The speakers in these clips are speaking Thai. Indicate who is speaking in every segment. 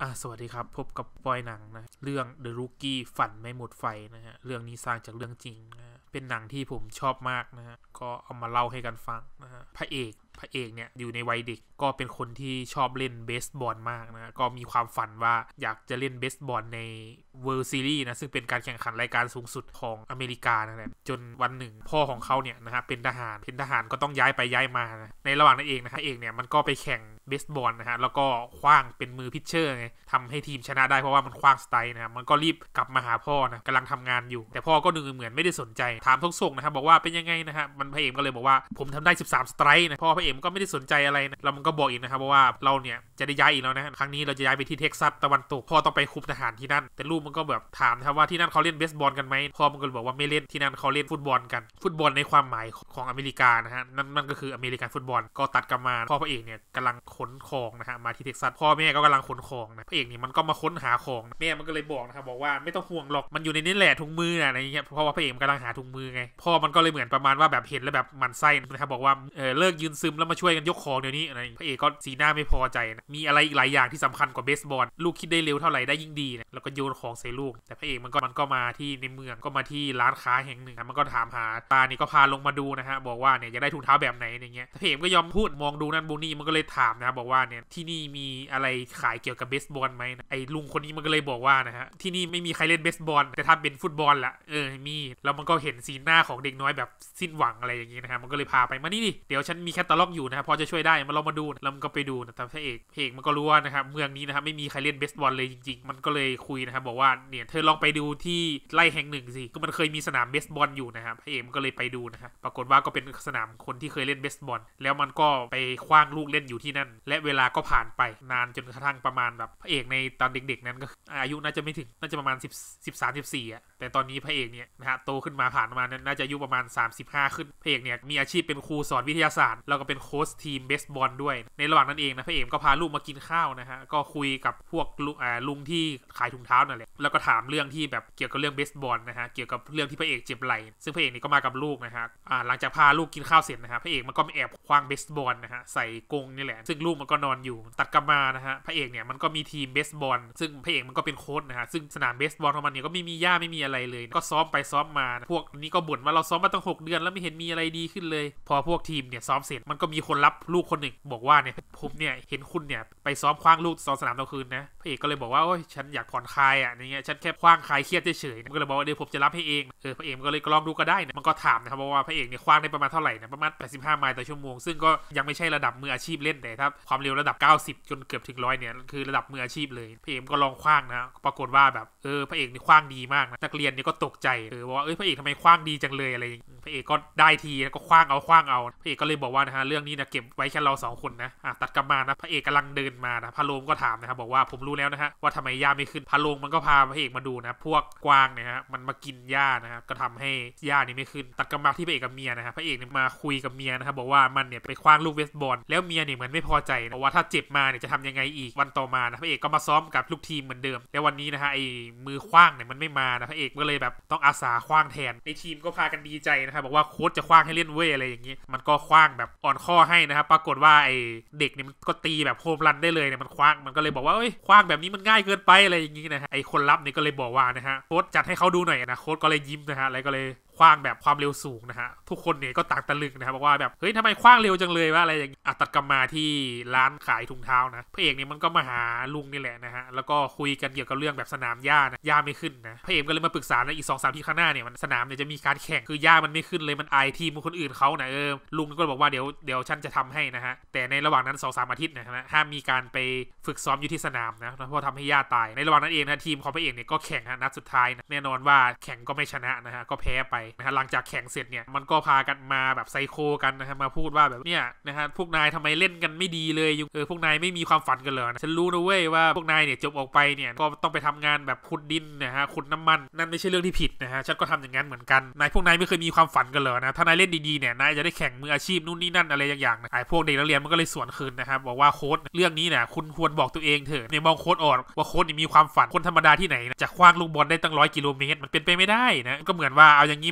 Speaker 1: สวัสดีครับพบกับปอยหนังนะเรื่อง The Rookie ฝันไม่หมดไฟนะฮะเรื่องนี้สร้างจากเรื่องจริงนะเป็นหนังที่ผมชอบมากนะฮะก็เอามาเล่าให้กันฟังนะฮะพระเอกเนี่ยอยู่ในวัยเด็กก็เป็นคนที่ชอบเล่นเบสบอลมากนะก็มีความฝันว่าอยากจะเล่นเบสบอลใน World Series นะซึ่งเป็นการแข่งขันรายการสูงสุดของอเมริกานั่นแหละจนวันหนึ่งพ่อของเขาเนี่ยนะฮะเป็นทหารก็ต้องย้ายไปย้ายมานะในระหว่างนั้นเองนะฮะเนี่ยมันก็ไปแข่งเบสบอลนะฮะแล้วก็คว้างเป็นมือพิชเชอร์ไงทำให้ทีมชนะได้เพราะว่ามันคว้างสไตล์นะมันก็รีบกลับมาหาพ่อนะกำลังทำงานอยู่แต่พ่อก็ดูเหมือนไม่ได้สนใจถามทุกส่งนะครับบอกว่าเป็นยังไงนะฮะมันพระเอกก็เลยบอกว่าผมทำได้13สไตร์นะพ่อพระเอกก็ไม่ได้สนใจอะไรนะแล้วมันก็บอกอีกนะครับว่าเราเนี่ยจะได้ย้ายอีกแล้วนะครั้งนี้เราจะย้ายไปที่เท็กซัสตะวันตกพ่อต้องไปคุมทหารที่นั่นแต่ลูกมันก็แบบถามนะครับว่าที่นั่นเขาเล่นเบสบอลกันไหมพ่อมันก็บอกว่าไม่เล่นที่นั่นเขาเล่นฟุตบอลกันฟุตบอลในความหมายของอเมริกานะฮะนั่นก็คืออเมริกันฟุตบอลก็ตัดกลับมาพ่อพระเอกเนี่ยกำลังขนของนะฮะมาที่เท็กซัสพ่อแม่ก็กำลังขนของนะพระเอกนี่มันก็มาค้นหาของแม่มันก็เลยบอกนะครับบอกว่าไม่ต้องห่วงหรอกมันอยู่ในนี้แหละถุงมืออะไรอย่างเงี้ยเพราะว่าพระเอกกำลังหาถุงมือไงพ่อมันก็เลยเหมือนประมาณว่าแบบเห็นแล้วแบบมันไส้นะครับบอกว่าเลิกยืนซึมแล้วมาช่วยกันยกของเดี๋ยวนี้อะไรพระเอกก็สีหน้าไม่พอใจนะมีอะไรอีกหลายอย่างที่สำคัญกว่าเบสบอลลูกคิดได้เร็วเท่าไหร่ได้ยิ่งดีนะแล้วก็โยนของใส่ลูกแต่พระเอกมันก็มาที่ในเมืองก็มาที่ร้านค้าแห่งหนึ่งมันก็ถามหาตานี่ก็พาลงมาดูนะฮะบอกว่าเนี่ยจะได้ถุงเท้าแบบไหนอย่างเงี้ยพระเอกก็ยอมพูดมองดูนั่นบูนี่มันก็เลยถามนะบอกว่าเนี่ยที่นี่มีอะไรขายเกี่ยวกับเบสบอลไหมไอ้ลุงคนนี้มันก็เลยบอกว่านะฮะที่นี่ไม่มีใครเล่นเบสบอลแต่ถ้าเป็นฟุตบอลล่ะมีแล้วมันก็เห็นสีหน้าของเด็กน้อยแบบสิ้นหวังอะไรอย่างงี้นะฮะมันก็เลยพาไปมานี่ดิเดี๋ยวฉันมีแคตตาล็อกอยู่นะพอจะช่วยได้มาลองมาดูแล้วมันก็ไปดูนะแต่พระเอกมันก็รู้ว่านะครับเมืองนี้นะครับไม่มีใครเล่นเบสบอลเลยจริงๆมันก็เลยคุยนะครับบอกว่าเนี่ยเธอลองไปดูที่ไร่แห่งหนึ่งสิก็มันเคยมีสนามเบสบอลอยู่นะครับพระเอกมันก็เลยไปดูนะฮะปรากฏว่าก็เป็นสนามคนที่เคยเล่นเบสบอลแล้วมันก็ไปคว้างลูกเล่นอยู่ที่นั่นและเวลาก็ผ่านไปนานจนกระทั่งประมาณแบบพระเอกในตอนเด็กๆนั้นก็อายุน่าจะไม่ถึงน่าจะประมาณ13-14แต่ตอนนี้พระเอกเนี่ยนะฮะโตขึ้นมาผ่านมาน่าจะอายุประมาณ35ขึ้นพระเอกเนี่ยมีอาชีพเป็นครูสอนวิทยาศาสตร์แล้วก็เป็นโค้ชทีมเบสบอลด้วยในระหว่างนั้นเองนะพระเอกก็พาลูกมากินข้าวนะฮะก็คุยกับพวกลุงที่ขายถุงเท้านั่นแหละแล้วก็ถามเรื่องที่แบบเกี่ยวกับเรื่องเบสบอลนะฮะเกี่ยวกับเรื่องที่พระเอกเจ็บไหล่ซึ่งพระเอกนี่ก็มากับลูกนะฮะหลังจากพาลูกกินข้าวเสร็จนะฮะพระเอกมันก็แอบคว้างเบสบอลนะฮะใส่กรงนี่แหละซึ่งลูกมันก็นอนอยู่ตัดกลับมานะฮะพระเอกเนี่ยมันก็มีทีมเบสบอลซึ่งพระเอกมันก็เป็นโค้ชนะฮะซึ่งสนามเบสบอลของมันเนี่ยก็ไม่มีหญ้าไม่มีอะไรเลยก็ซ้อมไปซ้อมมาพวกนี้ก็บ่นว่าเราซ้อมมาตั้ง6 เดือนแล้วไม่เห็นมีอะไรดีขึ้นเลยพอพวกทีมเนี่ยซ้อมเสร็จมันก็มีคนรับลูกคนหนึ่งบอกว่าเนี่ยผมเนี่ยเห็นคุณเนี่ยไปซ้อมคว้างลูกสนามตอนคืนนะพระเอกก็เลยบอกว่าโอ้ยฉันอยากผ่อนคลายอย่างเงี้ยฉันแค่คว้างคลายเครียดเฉยๆมันก็เลยบอกว่าเดี๋ยวผมจะรับให้เองพระเอกก็เลยลองดูก็ได้นะมันก็ถามนะครับว่าพระเอกเนี่ยคว้างได้ประมาณเท่าไหร่นะประมาณ85ไมล์ต่อชั่วโมงซึ่งก็ยังไม่ใช่ระดับมืออาชีพเล่นแต่ถ้าความเร็วระดับ90จนเกือบถึง100เนี่ยคือระดับมืออาชีพเลยพระเอกก็ลองคว้างนะปรากฏว่าแบบพระเอกนี่คว้างดีมากนะนักเรียนนี่ก็ตกใจบอกว่าพระเอกทำไมคว้างดีจังเลยอะไรอย่างพระเอกก็ได้ทีก็คว้างเอาพระเอกก็เลยบอกว่านะฮะเรื่องนี้นะเก็บไว้แค่เรา2 คนนะตัดกลับมานะพระเอกกำลังเดินมานะพะโลงก็ถามนะครับบอกว่าผมรู้แล้วนะฮะว่าทำไมหญ้าไม่ขึ้นพะโลงมันก็พาพระเอกมาดูนะพวกกวางเนี่ยฮะมันมากินหญ้านะฮะก็ทำให้หญ้านี่ไม่ขึ้นตัดกลับมาที่พระเอกกับเมียนะฮะพระเอกเนี่ยมาคุยกับเมียนะครับบอกว่ามันเนี่ยไปคว้างลูกเบสบอลแล้วเมียเนี่ยเหมือนไม่พอใจนะว่าถ้าเจ็บมาเนี่ยจะทำยังไงอีกวันต่อมานะพระเอกก็มาซ้อมกับลูกทีมเหมือนเดิมแล้ววันนี้นะฮะไอ้มือคว้างเนี่ยมันไม่มานะพระเอกก็เลยแบบต้องอาสาคว้างแทนในทีมก็พากันดีใจนะครับบอกว่าโค้ชจะคว้างให้เล่นเว้ยอะไรอย่างงี้มันก็คว้างแบบอ่อนข้อให้นะครับปรากฏว่าไอ้เด็กเนี่ยมันก็ตีแบบโฮมรันได้เลยเนี่ยมันคว้างมันก็เลยบอกว่าคว้างแบบนี้มันง่ายเกินไปอะไรอย่างงี้นะฮะไอ้คนรับเนี่ยก็เลยบอกว่านะฮะโค้ชจัดให้เขาดูหน่อยนะโค้ชก็เลยยิ้มนะฮะแล้วก็เลยคว้างแบบความเร็วสูงนะฮะทุกคนเนี่ยก็ต่างตะลึงนะครับบอกว่าแบบเฮ้ยทำไมคว้างเร็วจังเลยว่าอะไรอย่างตัดกลับมาที่ร้านขายถุงเท้านะพระเอกเนี่ยมันก็มาหาลุงนี่แหละนะฮะแล้วก็คุยกันเกี่ยวกับเรื่องแบบสนามหญ้านะหญ้าไม่ขึ้นนะพระเอกก็เลยมาปรึกษาในอีก2-3ที่ข้างหน้าเนี่ยมันสนามเนี่ยจะมีการแข่งคือหญ้ามันไม่ขึ้นเลยมันอายทีมคนอื่นเขานะลุงก็บอกว่าเดี๋ยวฉันจะทำให้นะฮะแต่ในระหว่างนั้น2-3 อาทิตย์นะฮะห้ามมีการไปฝึกซ้อมอยู่ที่สนามนะเพราะทำให้หญ้าตายในระหว่างนั้นเองนะทีมของพระเอกเนี่ยก็แข่งนัดสุดท้ายนะแน่นอนว่าแข่งก็ไม่ชนะนะฮะก็แพ้ไปนะฮะหลังจากแข่งเสร็จเนี่ยมันก็พากันมาแบบไซโคกันนะฮะมาพูดว่าแบบเนี่ยนะฮะพวกนายทำไมเล่นกันไม่ดีเลยพวกนายไม่มีความฝันกันเลยนะฉันรู้นะเว้ยว่าพวกนายเนี่ยจบออกไปเนี่ยก็ต้องไปทำงานแบบขุดดินนะฮะขุดน้ำมันนั่นไม่ใช่เรื่องที่ผิดนะฮะฉันก็ทำอย่างนั้นเหมือนกันพวกนายไม่เคยมีความฝันกันเลยนะถ้านายเล่นดีๆเนี่ยนายจะได้แข่งมืออาชีพนู่นนี่นั่นอะไรอย่างๆนะพวกเด็กนักเรียนมันก็เลยสวนคืนนะครับบอกว่าโค้ชเรื่องนี้เนี่ยคุณควรบอกตัวเองเถอะเนี่ยมองโค้ชออกว่าโค้ชมีความฝันคนธรรมดาที่ไหนจะคว้างลูกบอลได้ตั้ง100 กิโลเมตรมันเป็นไปไม่ได้นะก็เหมือนว่าเอาอย่างนี้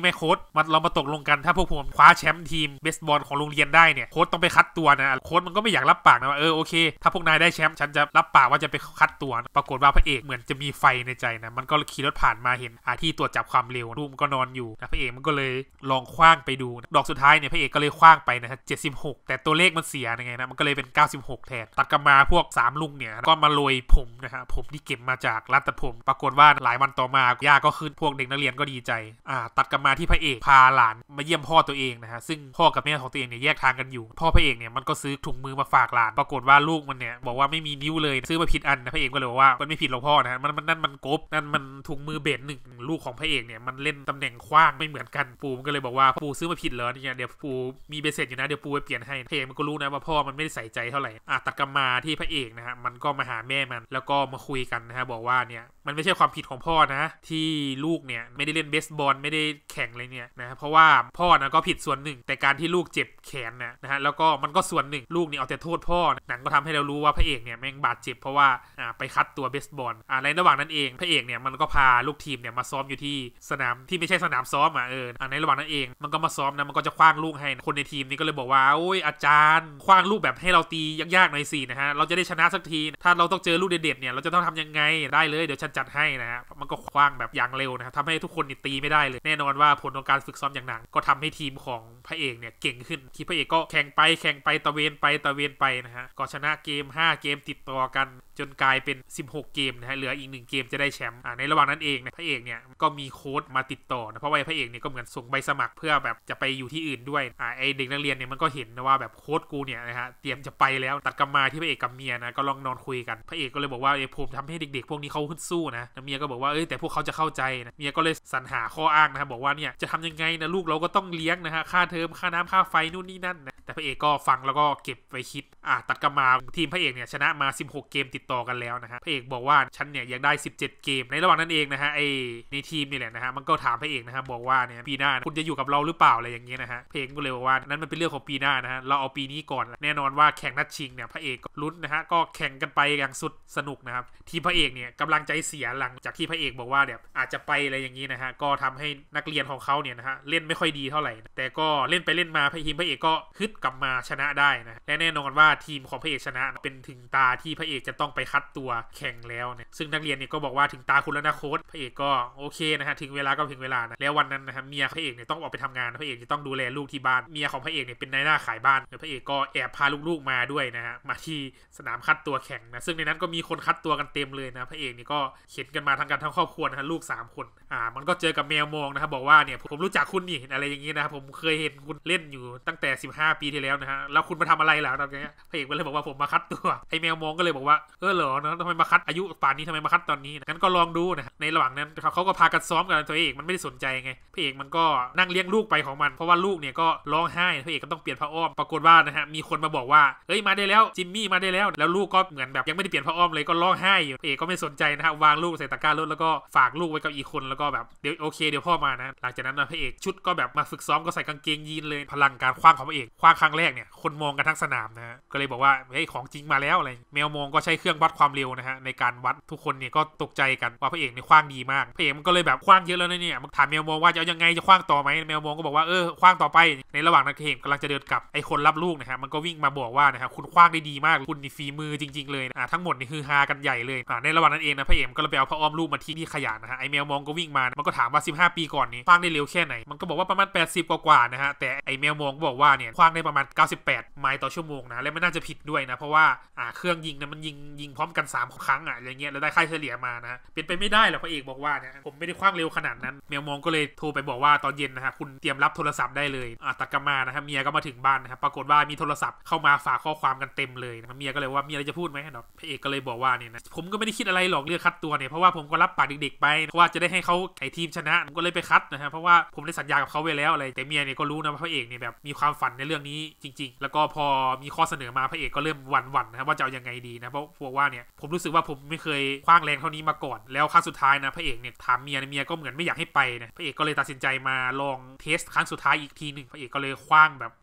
Speaker 1: ไหมโค้ชเรามาตกลงกันถ้าพวกผมคว้าแชมป์ทีมเบสบอลของโรงเรียนได้เนี่ยโค้ชต้องไปคัดตัวนะโค้ชมันก็ไม่อยากรับปากนะว่าโอเคถ้าพวกนายได้แชมป์ฉันจะรับปากว่าจะไปคัดตัวปรากฏว่าพระเอกเหมือนจะมีไฟในใจนะมันก็ขี่รถผ่านมาเห็นที่ตรวจจับความเร็วลูกมันก็นอนอยู่นะพระเอกมันก็เลยลองคว้างไปดูดอกสุดท้ายเนี่ยพระเอกก็เลยคว้างไปนะ76แต่ตัวเลขมันเสียยังไงนะมันก็เลยเป็น96แทนตัดกลับมาพวก3ลุงเนี่ยก็มาโรยผมนะฮะผมที่เก็บมาจากร้านตัดผมปรากฏว่าหลายวันต่อมาย่าก็ขึ้นพวกเด็กนักเรียนก็ดีใจตัดกลับมาที่พระเอกพาหลานมาเยี่ยมพ่อตัวเองนะฮะซึ่งพ่อกับแม่ของตัวเองเนี่ยแยกทางกันอยู่พ่อพระเอกเนี่ยมันก็ซื้อถุงมือมาฝากหลานปรากฏว่าลูกมันเนี่ยบอกว่าไม่มีนิ้วเลยซื้อมาผิดอันนะพระเอกก็เลยบอกว่ามันไม่ผิดหรอกพ่อนะนั่นมันกบนั่นมันถุงมือเบสหนึ่งลูกของพระเอกเนี่ยมันเล่นตำแหน่งขว้างไม่เหมือนกันปู่มันก็เลยบอกว่าปู่ซื้อมาผิดเหรอเนี่ยเดี๋ยวปู่มีเบสเซ็ตอยู่นะเดี๋ยวปู่ไปเปลี่ยนให้พระเอกมันก็รู้นะว่าพ่อมันไม่ได้ใส่ใจเท่าไหร่ตัดกลับมาที่พระเอกนะฮะมันก็มาหาแม่มันแล้วก็มาคุยกันนะฮะบอกว่าเนี่ยมันไม่ใช่ความผิดของพ่อนะที่ลูกเนี่ยไม่ได้เล่นเบสบอลไม่ได้แข่งเลยเนี่ยนะเพราะว่าพ่อนะก็ผิดส่วนหนึ่งแต่การที่ลูกเจ็บแขนนะฮะแล้วก็มันก็ส่วนหนึ่งลูกเนี่ยเอาแต่โทษพ่อหนังก็ทำให้เรารู้ว่าพระเอกเนี่ยแม่งบาดเจ็บเพราะว่าไปคัดตัวเบสบอลในระหว่างนั้นเองพระเอกเนี่ยมันก็พาลูกทีมเนี่ยมาซ้อมอยู่ที่สนามที่ไม่ใช่สนามซ้อมในระหว่างนั้นเองมันก็มาซ้อมนะมันก็จะคว้างลูกให้คนในทีมนี้ก็เลยบอกว่าโอ้ยอาจารย์คว้างลูกแบบให้เราตียากๆหน่อยสินะฮะเราจะได้ชนะสักทีถ้าเราต้องเจอลูกเด็ดๆเนี่ยเราจะต้องทำยังไงได้เลยเดี๋ยวฉันจัดให้นะฮะมันก็คว้างแบบอย่างเร็วนะทำให้ทุกคนนี่ตีไม่ได้เลยแน่นอนว่าผลของการฝึกซ้อมอย่างหนักก็ทำให้ทีมของพระเอกเนี่ยเก่งขึ้นที่พระเอกก็แข่งไปตะเวนไปนะฮะก็ชนะเกม5เกมติดต่อกันจนกลายเป็น16เกมนะฮะเหลืออีก1เกมจะได้แชมป์ในระหว่างนั้นเองเนี่ยพระเอกเนี่ยก็มีโค้ดมาติดต่อนะเพราะว่าพระเอกเนี่ยก็เหมือนส่งใบสมัครเพื่อแบบจะไปอยู่ที่อื่นด้วยไอเด็กนักเรียนเนี่ยมันก็เห็นนะว่าแบบโค้ดกูเนี่ยนะฮะเตรียมจะไปแล้วตัดกลับมาที่พระเอกกับเมียนะก็ลองนอนคุยกันพระเอกก็เลยบอกว่าผมทำให้เด็กๆพวกนี้เขาขึ้นสู้นะเมียก็บอกว่าแต่พวกเขาจะเข้าใจนะเมียก็เลยสรรหาข้ออ้างนะครับบอกว่าเนี่ยจะทำยังไงนะลูกเราก็ต้องเลี้ยงนะฮะค่าเทอมค่าน้ำค่าไฟนู่นนี่นั่นนะแต่พระเอกก็ฟังแล้วก็เก็บไว้คิดตัดกลับมาทีมพระเอกเนี่ยชนะมา16เกมติดต่อกันแล้วนะฮะพระเอกบอกว่าฉันเนี่ยอยากได้17เกมในระหว่างนั้นเองนะฮะในทีมนี่แหละนะฮะมันก็ถามพระเอกนะฮะบอกว่าเนี่ยปีหน้าคุณจะอยู่กับเราหรือเปล่าอะไรอย่างเงี้ยนะฮะพระเอกก็เลยบอกว่านั้นมันเป็นเรื่องของปีหน้านะฮะเราเอาปีนี้ก่อนแน่นอนว่าแข่งนัดชิงเนี่ยพระเอกก็ลุ้นนะฮะก็แข่งกันไปอย่างสุดสนุกนะครับทีมพระเอกเนี่ยกำลังใจเสียหลังจากที่พระเอกบอกว่าเนี่ยอาจจะไปอะไรอย่างงี้นะฮะก็ทำให้นักเรียนของเขาเนี่ยนะฮะเล่นไม่ค่อยดีเท่าไหร่แต่ก็เล่นไปเล่นมาทีมพระเอกก็ฮึดกลับมาชนะได้นะและแน่นอนว่าทีมของพระเอกชนะเป็นถึงตาที่พระเอกจะต้องไปคัดตัวแข่งแล้วเนี่ยซึ่งนักเรียนเนี่ยก็บอกว่าถึงตาคุณแล้วนะโค้ชพระเอกก็โอเคนะฮะถึงเวลาก็ถึงเวลานะแล้ววันนั้นนะฮะเมียพระเอกเนี่ยต้องออกไปทำงานพระเอกจะต้องดูแลลูกที่บ้านเมียของพระเอกเนี่ยเป็นนายหน้าขายบ้านพระเอกก็แอบพาลูกๆมาด้วยนะฮะมาที่สนามคัดตัวแข่งนะซึ่งในนั้นก็มีคนคัดตัวกันเต็มเลยนะพระเอกนี่ก็เข็นกันมาทั้งครอบครัวนะฮะลูก3คนมันก็เจอกับแมวมองนะครับบอกว่าเนี่ยผมรู้จักคุณนี่อะไรอย่างงี้นะครับผมเคยเห็นคุณเล่นอยู่ตั้งแต่15ปีที่แล้วนะฮะแล้วคุณมาทำอะไรล่ะตอนนี้พระเอกก็เลยบอกว่าผมมาคัดตัวไอ้แมวมองก็เลยบอกว่าเหรอนะทำไมมาคัดอายุป่านนี้ทำไมมาคัดตอนนี้งั้นก็ลองดูนะในระหว่างนั้นเขาก็พากันซ้อมกันตัวเอกมันไม่ได้สนใจไงพระเอกมันก็นั่งเลี้ยงลูกไปของมันเพราะว่าลูกเนี่ยก็ร้องไห้พระเอกก็ต้องเปลี่ยนผ้าอ้อมปรากฏว่านะฮะมีคนมาบอกว่ามาได้แล้วจิมมี่มาได้แล้วลูกก็เหมือนแบบยังไม่ได้เปลี่ยนผ้าอ้อมเลยก็ร้องไห้อยู่พระเอกก็ไม่สนใจนะฮะวางลูกใส่ตะกร้ารถแล้วก็ฝากลูกไว้กับอีกคนแล้วก็แบบเดี๋ยวโอเคเดี๋ยวพ่อมานะหลังจากนั้นพระเอกชุดก็แบบมาฝึกซ้อมก็ใส่กางเกงยีนเลยพลังการคว้างของพระเอกคว้างครั้งแรกเนี่ยคนมองกันทั้งสนามนะฮะก็เลยบอกว่าของจริงมาแล้วอะไรแมวมองก็ใช้เครื่องวัดความเร็วนะฮะในการวัดทุกคนเนี่ยก็ตกใจกันว่าพระเอกเนี่ยคว้างดีมากพระเอกมันก็เลยแบบคว้างเยอะแล้วเนี่ยมันถามแมวมองว่าจะยังไงจะคว้างต่อไหมแมวมองก็บอกว่าคว้างต่อไปในระหว่างนั้นพระเอกกำลังจะเดินกลับไอ้คนรับลูกนะฮะมันก็วิ่งมาบอกว่านะฮะคุณคว้างได้ดีมากคุณนี่ฝีมือจริงๆเลยทั้งหมดนี่คือฮากันใหญ่เลยในระหว่างนั้นเองนะพระเอกก็เลยไปเอาผ้าอ้อมลูกมาที่ขยะนะฮะไอ้แมวมองก็วิ่งมามันก็ถามว่า15ปีก่อนนี้คว้างได้เร็วแค่ไหนมันก็บอกว่าประมาณ80กว่านะฮะแต่ไอ้แมวมองก็บอกว่าเนี่ยคว้างได้ประมาณ98ไมล์ต่อชั่วโมงนะและไม่น่าจะผิดด้วยนะเพราะว่าเครื่องยิงนะมันยิงพร้อมกัน3ครั้งอะไรเงี้ยแล้วได้ค่าเฉลี่ยมานะเป็นไปไม่ได้หรอกพระเอกบอกว่าเนี่ยผมไม่ได้คว้างเร็วขนาดนั้นแมวมองก็เลยโทรไปบอกว่าตอนเย็นนะฮะคุณเตรียมรับโทรศัพท์ได้เลยตัดกลับมานะฮะเมียก็มาถึงบ้านนะครับปรากฏว่ามีโทรศัพท์เข้ามาฝากข้อความกันเต็มเลยนะเมียก็เลยว่ามีอะไรจะพูดไหมพระเอกก็เลยบอกว่าเนี่ยนะผมก็ไม่ได้คิดอะไรหรอกเรื่องคัดตัวเนี่ยเพราะว่าผมก็รับปากเด็กๆไปเพราะว่าจะได้ให้เขาไอทีมชนะผมก็เลยไปคัดนะฮะเพราะว่าผมได้สัญญากับเขาไว้แล้วอะไรแต่เมียเนี่ยก็รู้นะว่าพระเอกเนี่ยแบบมีความฝันในเรื่องนี้จริงๆแล้วก็พอมีข้อเสนอมาพระเอกก็เริ่มหวั่นๆนะว่าจะเอายังไงดีนะเพราะว่าเนี่ยผมรู้สึกว่าผมไม่เคยคว้างแรงเท่านี้มาก่อนแล้วครั้งสุดท้ายนะพระเอกเนี่ยถามเมียก็เหมือนไม่อยากให้ไปนะพระเอกก็เลยตัดสินใจมาลองเทสครั้งสุดท้ายอีกทีนึงพระเอกก็เลยคว้างแบบ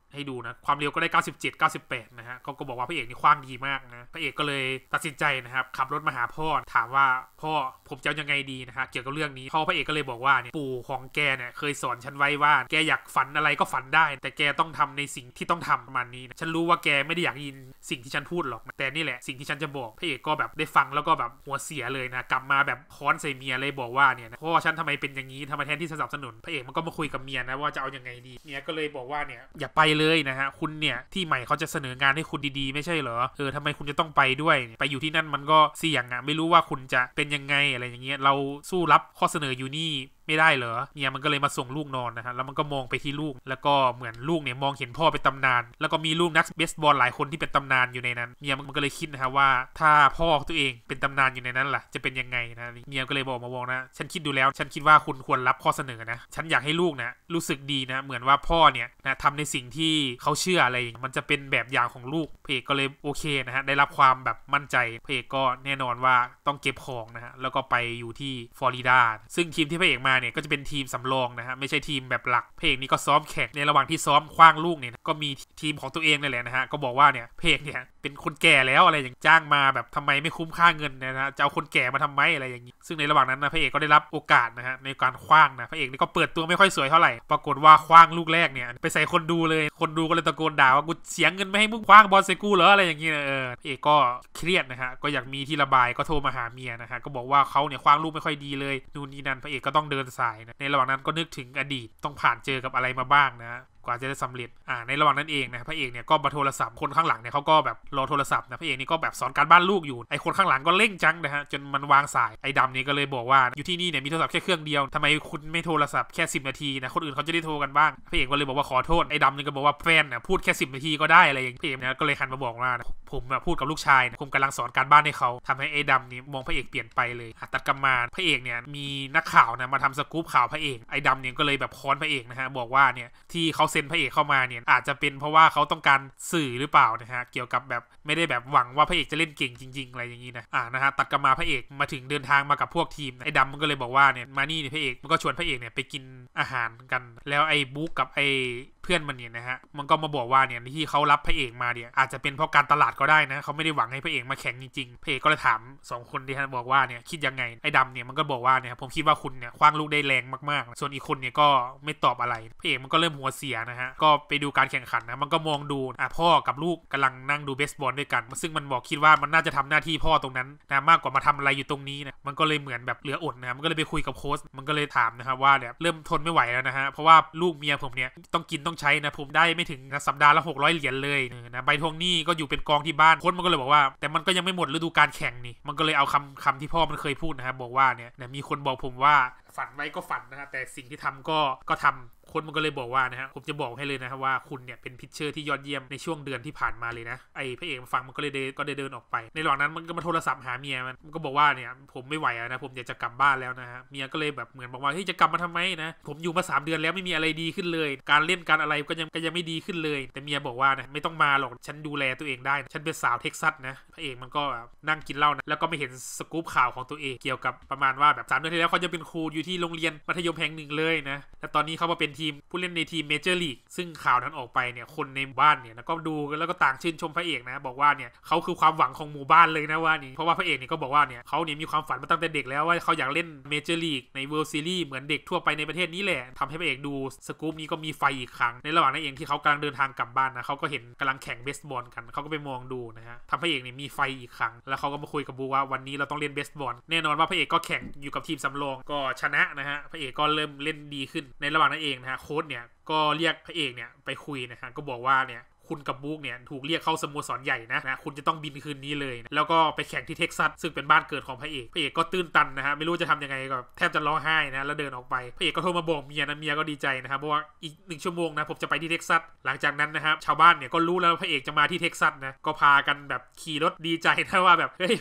Speaker 1: ให้ดูนะความเร็วก็ได้97 98นะฮะเขาก็บอกว่าพระเอกนี่คว้างดีมากนะพระเอกก็เลยตัดสินใจนะครับขับรถมาหาพ่อถามว่าพ่อผมจะยังไงดีนะฮะเกี่ยวกับเรื่องนี้พ่อพระเอกก็เลยบอกว่าเนี่ยปู่ของแกเนี่ยเคยสอนฉันไว้ว่าแกอยากฝันอะไรก็ฝันได้แต่แกต้องทำในสิ่งที่ต้องทำประมาณนี้นะฉันรู้ว่าแกไม่ได้อยากยินสิ่งที่ฉันพูดหรอกแต่นี่แหละสิ่งที่ฉันจะบอกพระเอกก็แบบได้ฟังแล้วก็แบบหัวเสียเลยนะกลับมาแบบค้อนใส่เมียเลยบอกว่าเนี่ยพ่อฉันทำไมเป็นอย่างนี้ทำไมแทนที่จะสนับสนุนพระเอกมันก็มาคุยกับเมียนะว่าจะเอายังไงดีเมียก็เลยบอกว่าเนี่ยอย่าไปเลยนะฮะคุณเนี่ยที่ใหม่เขาจะเสนองานให้คุณดีๆไม่ใช่เหรอทำไมคุณจะต้องไปด้วยไปอยู่ที่นั่นมันก็เสี่ยงอ่ะไม่รู้ว่าคุณจะเป็นยังไงอะไรอย่างเงี้ยเราสู้รับข้อเสนออยู่นี่ไม่ได้เหรอเนี่ยมันก็เลยมาส่งลูกนอนนะฮะแล้วมันก็มองไปที่ลูกแล้วก็เหมือนลูกเนี่ยมองเห็นพ่อเป็นตำนานแล้วก็มีลูกนักเบสบอลหลายคนที่เป็นตำนานอยู่ในนั้นเมียมันก็เลยคิดนะฮะว่าถ้าพ่อตัวเองเป็นตำนานอยู่ในนั้นล่ะจะเป็นยังไงนะเมียก็เลยบอกนะฉันคิดดูแล้วฉันคิดว่าคุณควรรับข้อเสนอนะฉันอยากให้ลูกนะรู้สึกดีนะเหมือนว่าพ่อเนี่ยนะทำในสิ่งที่เขาเชื่ออะไรมันจะเป็นแบบอย่างของลูกพระเอกก็เลยโอเคนะฮะได้รับความแบบมั่นใจพระเอกก็แน่นอนว่าต้องเก็บของนะฮะแล้วก็ไปอยู่ที่ฟลอริดาซึ่งทีมที่พระเอกมาเนี่ยก็จะเป็นทีมสำรองนะฮะไม่ใช่ทีมแบบหลักพระเอกนี่ก็ซ้อมแข่งในระหว่างที่ซ้อมคว้างลูกเนี่ยก็มีทีมของตัวเองนั่นแหละนะฮะก็บอกว่าเนี่ยพระเอกเนี่ยเป็นคนแก่แล้วอะไรอย่างจ้างมาแบบทำไมไม่คุ้มค่าเงินนะฮะจะเอาคนแก่มาทำไมอะไรอย่างนี้ซึ่งในระหว่างนั้นนะพระเอกก็ได้รับโอกาสนะฮะในการคว้างนะพระเอกนี่ก็เปิดตัวไม่ค่อยสวยเท่าไหร่ปรากฏว่าคว้างลูกแรกเนี่ยไปใส่คนดูเลยคนดูก็เลยตะโกนด่าว่ากูเสียเงินไม่ให้มึงคว้างบอลใส่กูเหรออะไรอย่างนี้นะพระเอกก็เครียดนะฮะก็อยากมีที่ระบายก็โทรมาหาเมียนะฮะก็บอกว่าเขาเนี่ยคว้างลูกไม่ค่อยดีเลยนู่นนี่นั่นพระเอกก็ต้องเดินสายนะในระหว่างนั้นก็นึกถึงอดีตต้องผ่านเจอกับอะไรมาบ้างนะกว่าจะได้สำเร็จในระหว่างนั้นเองนะพระเอกเนี่ยก็มาโทรศัพท์คนข้างหลังเนี่ยเขาก็แบบรอโทรศัพท์นะพระเอกนี่ก็แบบสอนการบ้านลูกอยู่ไอ้คนข้างหลังก็เร่งจังนะฮะจนมันวางสายไอ้ดำนี่ก็เลยบอกว่าอยู่ที่นี่เนี่ยมีโทรศัพท์แค่เครื่องเดียวทำไมคุณไม่โทรศัพท์แค่10 นาทีนะคนอื่นเขาจะได้โทรกันบ้างพระเอกก็เลยบอกว่าขอโทษไอ้ดำนี่ก็บอกว่าแฟนเนี่ยพูดแค่10 นาทีก็ได้อะไรอย่างพระเอกเนี่ยก็เลยหันมาบอกว่าผมพูดกับลูกชายผมกำลังสอนการบ้านให้เขาทำให้ไอ้ดำนี่มองพระเอกเปลี่ยนไปเลยตัดกำมาพระเอกเนี่ยมีนักข่าวนะมาทำสกู๊ปข่าวพระเอกไอ้ดำเนี่ยก็เลยแบบค้อนพระเอกนะฮะบอกว่าเนี่ยที่เขาเซ็นพระเอกเข้ามาเนี่ยอาจจะเป็นเพราะว่าเขาต้องการสื่อหรือเปล่านะฮะเกี่ยวกับแบบไม่ได้แบบหวังว่าพระเอกจะเล่นเก่งจริงๆอะไรอย่างนี้นะฮะตัดกำมาพระเอกมาถึงเดินทางมากับพวกทีมไอ้ดำมันก็เลยบอกว่าเนี่ยมานี่เนี่ยพระเอกมันก็ชวนพระเอกเนี่ยไปกินอาหารกันแล้วไอ้บุ๊กกับไอ้เพื่อนมันเนี่ยนะฮะมันก็มาบอกว่าเนี่ยที่เขารับพระเอกมาเนี่ยอาจจะเป็นเพราะการตลาดก็ได้นะเขาไม่ได้หวังให้พระเอกมาแข่งจริงๆพระเอกก็เลยถาม2คนที่ท่านบอกว่าเนี่ยคิดยังไงไอ้ดำเนี่ยมันก็บอกว่าเนี่ยผมคิดว่าคุณเนี่ยคว้างลูกได้แรงมากๆส่วนอีกคนเนี่ยก็ไม่ตอบอะไรพระเอกมันก็เริ่มหัวเสียนะฮะก็ไปดูการแข่งขันนะมันก็มองดูพ่อกับลูกกำลังนั่งดูเบสบอลด้วยกันซึ่งมันบอกคิดว่ามันน่าจะทำหน้าที่พ่อตรงนั้นนะมากกว่ามาทำอะไรอยู่ตรงนี้นะมันก็เลยเหมือนแบบเหลืออดนะมันก็เลยไปคุยกับโค้ชมันก็เลยถามนะครับว่าเนี่ยเริ่มทนไม่ไหวแล้วนะฮะเพราะว่าลูกเมียผมเนี่ยต้องกินต้องใช้นะผมได้ไม่ถึงสัปดาห์ละ600 เหรียญเลยนะใบทวงหนี้ก็อยู่เป็นกองที่บ้านโค้ชมันก็เลยบอกว่าแต่มันก็ยังไม่หมดฤดูกาลแข่งนี่มันก็เลยเอาคำที่พ่อมันเคยพูดนะครับบอกว่าเนี่ยมีคนบอกผมว่าฝันไว้ก็ฝันนะฮะแต่สิ่งที่ทำก็ทำคนมันก็เลยบอกว่านะฮะผมจะบอกให้เลยนะครับว่าคุณเนี่ยเป็นพิชเชอร์ที่ยอดเยี่ยมในช่วงเดือนที่ผ่านมาเลยนะไอ้พระเอกฟังมันก็เลยเดินออกไปในระหว่างนั้นมันก็มาโทรศัพท์หาเมียมันก็บอกว่าเนี่ยผมไม่ไหวนะผมอยากจะกลับบ้านแล้วนะฮะเมียก็เลยแบบเหมือนบอกว่าเฮ้ยจะกลับมาทำไมนะผมอยู่มา3 เดือนแล้วไม่มีอะไรดีขึ้นเลยการเล่นการอะไรก็ยังไม่ดีขึ้นเลยแต่เมียบอกว่านะไม่ต้องมาหรอกฉันดูแลตัวเองได้ฉันเป็นสาวเท็กซัสนะพระเอกมันก็นั่งกินเหล้านะแล้วก็ไม่เห็นสกู๊ปข่าวของตัวเองเกี่ยวกับประมาณว่าแบบ3 เดือนที่แล้วเขาจะเป็นครูอยู่ที่โรงเรียนมัธยมแห่งหนึ่งเลยนะแล้วตอนนี้เขามาเป็นทีมผู้เล่นในทีมเมเจอร์ลีกซึ่งข่าวนั้นออกไปเนี่ยคนในบ้านเนี่ยก็ดูแล้วก็ต่างชื่นชมพระเอกนะบอกว่าเนี่ยเขาคือความหวังของหมู่บ้านเลยนะว่านี่เพราะว่าพระเอกเนี่ยก็บอกว่าเนี่ยเขาเนี่ยมีความฝันมาตั้งแต่เด็กแล้วว่าเขาอยากเล่นเมเจอร์ลีกในเวิลด์ซีรีส์เหมือนเด็กทั่วไปในประเทศนี้แหละทำให้พระเอกดูสกู๊ปนี้ก็มีไฟอีกครั้งในระหว่างนั้นเองที่เขากำลังเดินทางกลับบ้านนะเขาก็เห็นกำลังแข่งเบสบอลกันเขาก็ไปมองดูนะฮะทำให้พระเอกเนี่ยมีไฟอีกครั้งแล้วเขาก็มาคุยกับบูว่าวันนี้เราต้องเล่นเบสบอลแน่นอนว่าพระเอกก็แข่งอยู่กับทีมสำรองก็ชนะนะฮะพระเอกก็เริ่มเล่นดีขึ้นในระหว่างนั้นเองนะฮะโค้ชเนี่ยก็เรียกพระเอกเนี่ยไปคุยนะฮะก็บอกว่าเนี่ยคุณกับบุ๊กเนี่ยถูกเรียกเข้าสโมสรใหญ่นะคุณจะต้องบินคืนนี้เลยนะแล้วก็ไปแข่งที่เท็กซัสซึ่งเป็นบ้านเกิดของพระเอกก็ตื้นตันนะฮะไม่รู้จะทำยังไงก็แทบจะร้องไห้นะแล้วเดินออกไปพระเอกก็โทรมาบอกเมียนะเมียก็ดีใจนะครับเพราะว่าอีก1 ชั่วโมงนะผมจะไปที่เท็กซัสหลังจากนั้นนะครับชาวบ้านเนี่ยก็รู้แล้วพระเอกจะมาที่เท็กซัสนะก็พากันแบบขี่รถดีใจนะว่าแบบเฮ้ย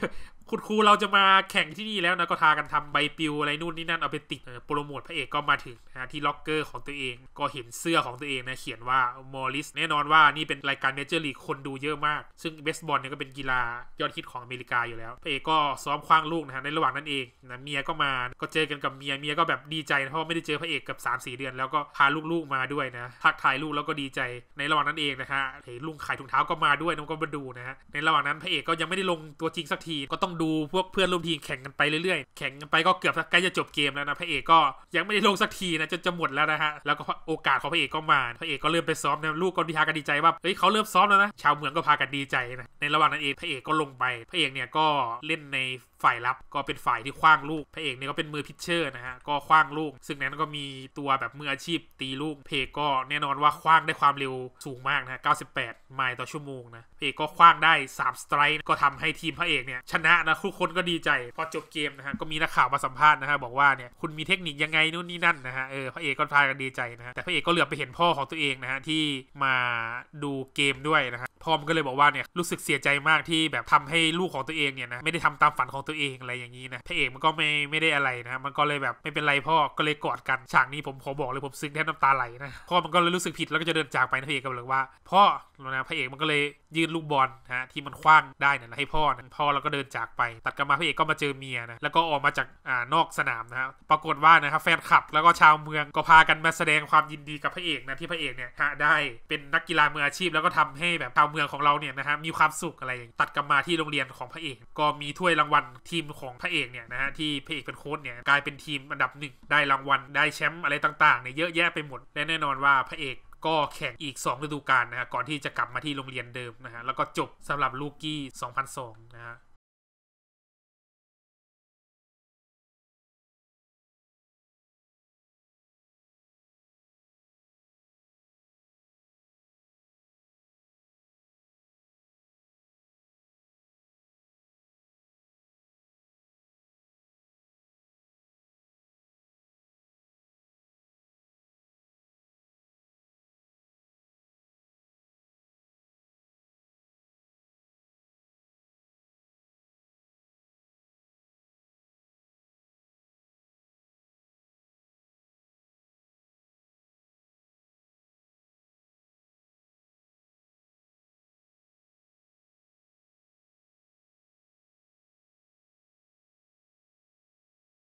Speaker 1: คุณครูเราจะมาแข่งที่นี่แล้วนะก็ทากันทำใบปลิวอะไรนู่นนี่นั่นเอาไปติดโปรโมทพระเอกก็มาถึงนะที่ล็อกเกอร์ของตัวเองก็เห็นเสื้อของตัวเองนะเขียนว่ามอริสแน่นอนว่านี่เป็นรายการเมเจอร์ลีกคนดูเยอะมากซึ่งเบสบอลเนี่ยก็เป็นกีฬายอดฮิตของอเมริกาอยู่แล้วพระเอกก็ซ้อมคว้างลูกนะฮะในระหว่างนั้นเองนะเมียก็มาก็เจอกันกับเมียก็แบบดีใจนะเพราะไม่ได้เจอพระเอกกับ 3-4 เดือนแล้วก็พาลูกๆมาด้วยนะทักทายลูกแล้วก็ดีใจในระหว่างนั้นเองนะฮะลุงขายถุงเท้าก็มาด้วยน้องก็มาดูนะฮะในระหว่างนั้นพระเอกก็ยังไม่ได้ลงตัวจริงสักทีก็ต้องดูพวกเพื่อนร่วมทีมแข่งกันไปเรื่อยๆแข่งกันไปก็เกือบใกล้จะจบเกมแล้วนะพระเอกก็ยังไม่ได้ลงสักทีนะจะหมดแล้วนะฮะแล้วก็โอกาสของพระเอกก็มาพระเอกก็เริ่มไปซ้อมนะลูกก็พากันดีใจว่าเฮ้ยเขาเริ่มซ้อมแล้วนะชาวเมืองก็พากันดีใจนะในระหว่างนั้นเองพระเอกก็ลงไปพระเอกเนี่ยก็เล่นในฝ่ายรับก็เป็นฝ่ายที่คว้างลูกพระเอกเนี่ยก็เป็นมือพิชเชอร์นะฮะก็คว้างลูกซึ่งนั้นก็มีตัวแบบมืออาชีพตีลูกพระเอกก็แน่นอนว่าคว้างได้ความเร็วสูงมากนะ98 ไมล์ต่อชั่วโมงนะพระเอกก็คว้างได้3สไตร์ก็ทำให้ทีมพระเอกเนี่ยชนะนะทุกคนก็ดีใจพอจบเกมนะฮะก็มีนักข่าวมาสัมภาษณ์นะฮะบอกว่าเนี่ยคุณมีเทคนิคยังไงนู่นนี่นั่นนะฮะพระเอกก็พากันดีใจนะฮะแต่พระเอกก็เหลือไปเห็นพ่อของตัวเองนะฮะที่มาดูเกมด้วยนะฮะพ่อมันก็เลยบอกว่าเนี่ยรู้สึกเสียใจมากที่แบบทำให้ลูกของตัวเองเนี่ยนะไม่ได้ทำตามฝันของตัวเองอะไรอย่างนี้นะพระเอกมันก็ไม่ได้อะไรนะมันก็เลยแบบไม่เป็นไรพ่อก็เลยกอดกันฉากนี้ผมขอบอกเลยผมซึ้งแทบน้ำตาไหลนะพ่อมันก็เลยรู้สึกผิดแล้วก็จะเดินจากไปนะพระเอกก็เลยว่าพ่อนะพระเอกมันก็เลยยื่นลูกบอลนะที่มันคว้างได้นะให้พ่อแล้วก็เดินจากไปตัดกลับมาพระเอกก็มาเจอเมียนะแล้วก็ออกมาจากนอกสนามนะปรากฏว่านะครับแฟนคลับแล้วก็ชาวเมืองก็พากันมาแสดงความยินดีกับพระเอกนะที่พระเอกเนี่ยได้เป็นนักกีฬามืออาชีพแล้วก็ทำให้แบบชาวเมืองของเราเนี่ยนะฮะมีความสุขอะไรตัดกลับมาที่โรงเรียนของพระเอกก็มีถ้วยรางวัลทีมของพระเอกเนี่ยนะฮะที่พระเอกเป็นโค้ชเนี่ยกลายเป็นทีมอันดับ1ได้รางวัลได้แชมป์อะไรต่างๆเนี่ยเยอะแยะไปหมดและแน่นอนว่าพระเอกก็แข่งอีก2ฤดูกาลนะฮะก่อนที่จะกลับมาที่โรงเรียนเดิมนะฮะแล้วก็จบสำหรับลูกี้2002นะฮะ